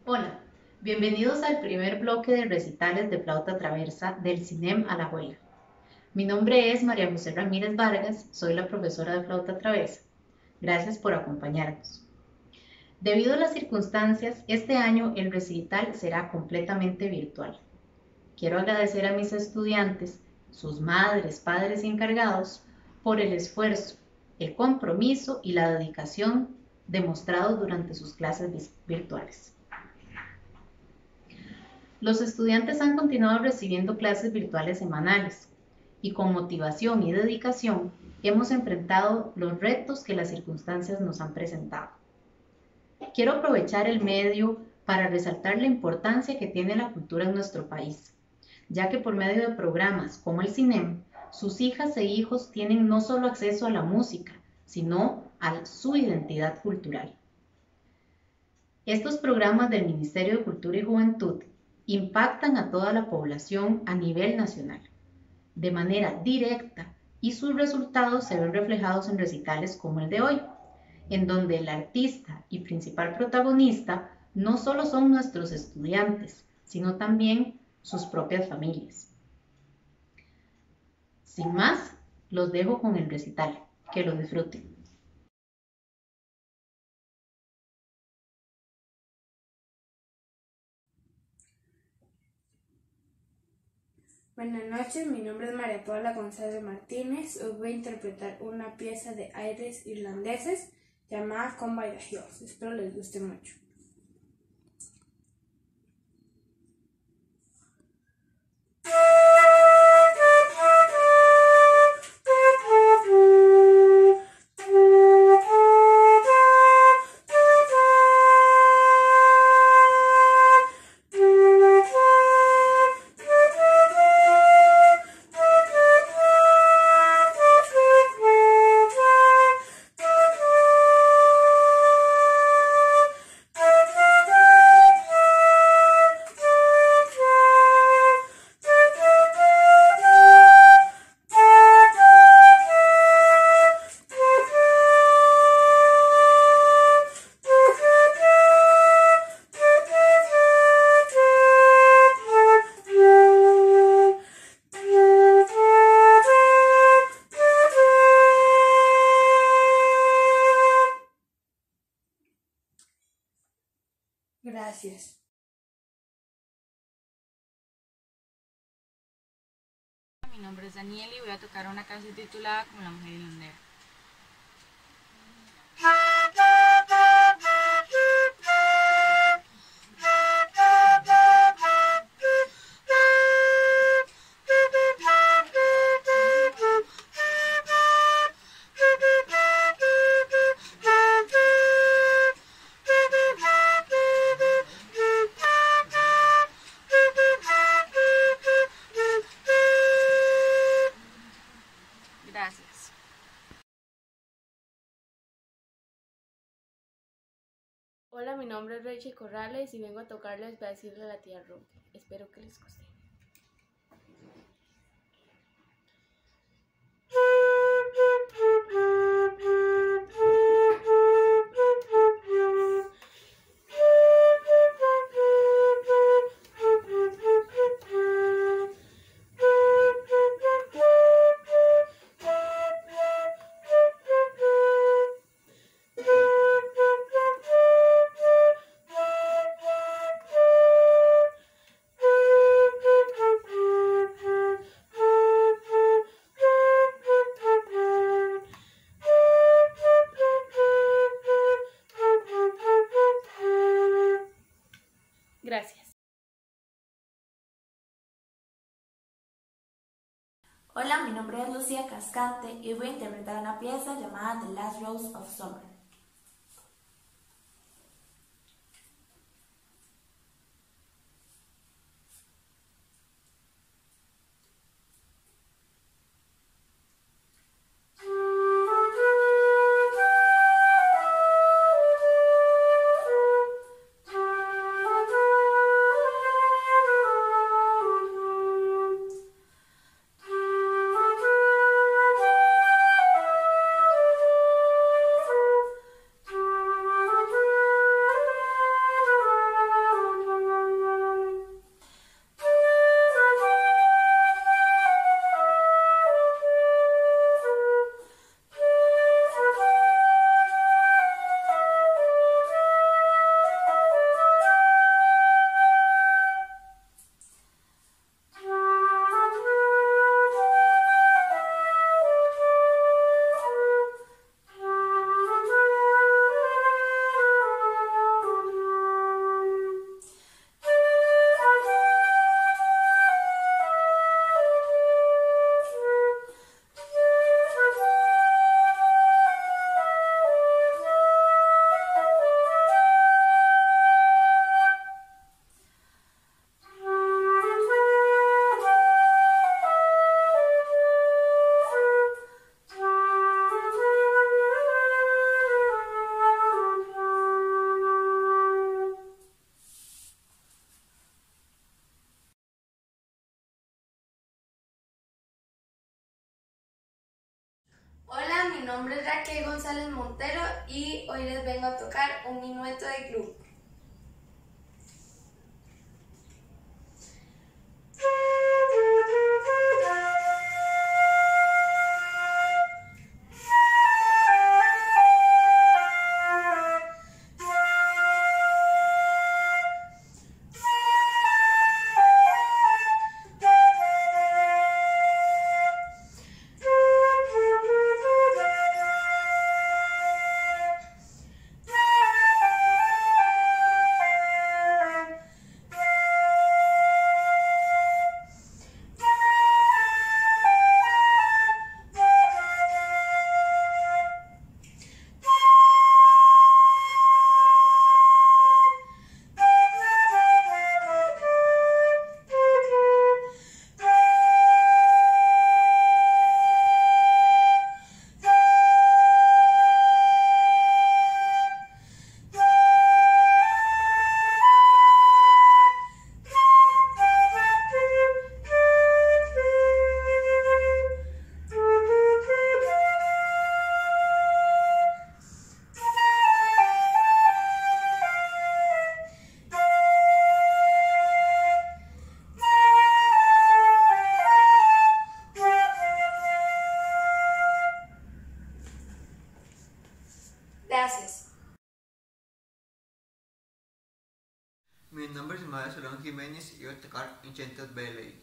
Hola, bienvenidos al primer bloque de recitales de flauta traversa del CINEM Alajuela. Mi nombre es María José Ramírez Vargas, soy la profesora de flauta traversa. Gracias por acompañarnos. Debido a las circunstancias, este año el recital será completamente virtual. Quiero agradecer a mis estudiantes, sus madres, padres y encargados por el esfuerzo, el compromiso y la dedicación demostrados durante sus clases virtuales. Los estudiantes han continuado recibiendo clases virtuales semanales y con motivación y dedicación hemos enfrentado los retos que las circunstancias nos han presentado. Quiero aprovechar el medio para resaltar la importancia que tiene la cultura en nuestro país, ya que por medio de programas como el CINEM, sus hijas e hijos tienen no solo acceso a la música, sino a su identidad cultural. Estos programas del Ministerio de Cultura y Juventud impactan a toda la población a nivel nacional, de manera directa, y sus resultados se ven reflejados en recitales como el de hoy, en donde el artista y principal protagonista no solo son nuestros estudiantes, sino también sus propias familias. Sin más, los dejo con el recital. Que lo disfruten. Buenas noches, mi nombre es María Paula González Martínez. Hoy voy a interpretar una pieza de aires irlandeses llamada Come by the Hills. Espero les guste mucho. Gracias. Mi nombre es Daniel y voy a tocar una canción titulada Como la mujer hilonera. Gracias. Hola, mi nombre es Rachel Corrales y vengo a tocarles para decirle a la tía Ruby. Espero que les guste. Gracias. Hola, mi nombre es Lucía Cascante y voy a interpretar una pieza llamada The Last Rose of Summer. nombre es Raquel González Montero y hoy les vengo a tocar un minueto de club. Gracias. Mi nombre es María Solón Jiménez y voy a tocar Enchanted Valley.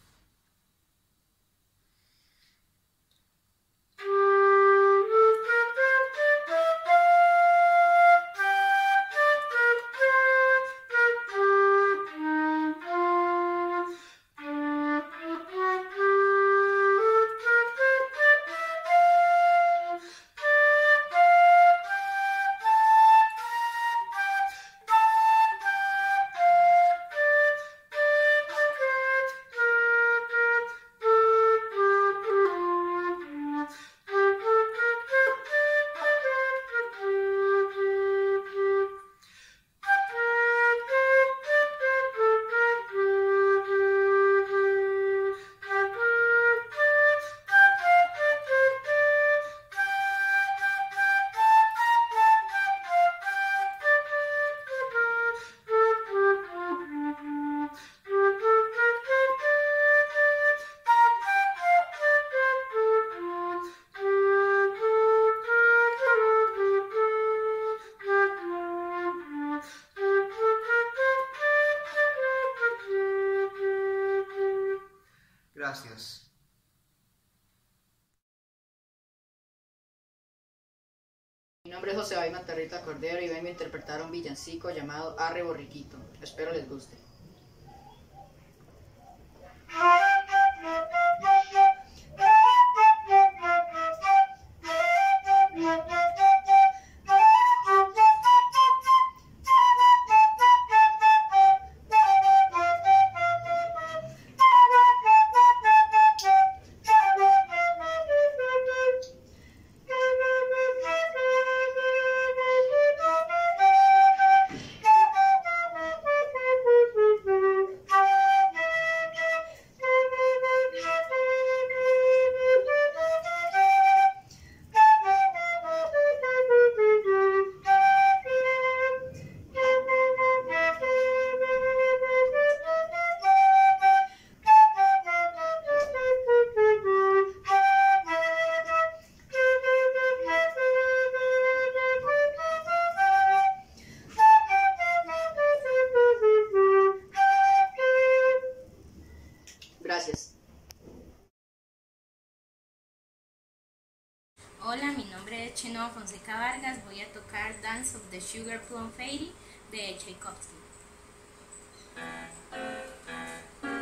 Gracias. Mi nombre es José David Mantarrita Cordero y vengo a interpretar un villancico llamado Arre Borriquito. Espero les guste. Gracias. Hola, mi nombre es Chenoa Fonseca Vargas, voy a tocar Dance of the Sugar Plum Fairy de Tchaikovsky.